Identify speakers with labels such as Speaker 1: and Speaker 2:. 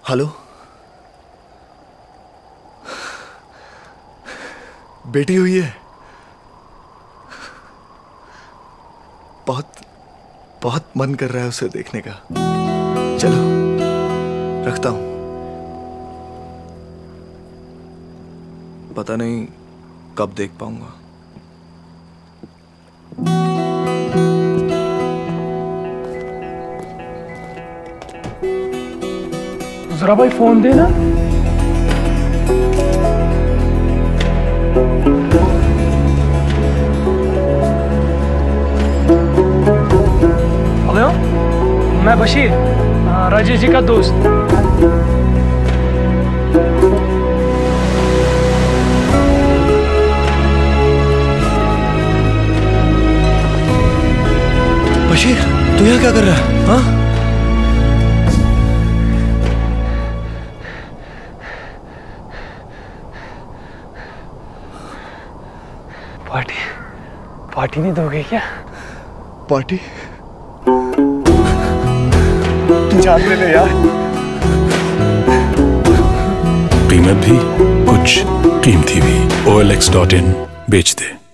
Speaker 1: Hello, बेटी हुई है। बहुत बहुत मन कर रहा है उसे देखने का। चलो रखता हूं। पता नहीं कब देख पाऊंगा।
Speaker 2: जरा भाई फोन दे ना। हेलो, मैं बशीर, राजेश जी का दोस्त।
Speaker 1: बशीर, तू यहाँ क्या कर रहा है? हाँ?
Speaker 2: पार्टी नहीं दोगे क्या?
Speaker 1: पार्टी? जान ले ले यार।
Speaker 3: कीमत भी कुछ कीमती भी। OLX.in बेच दे।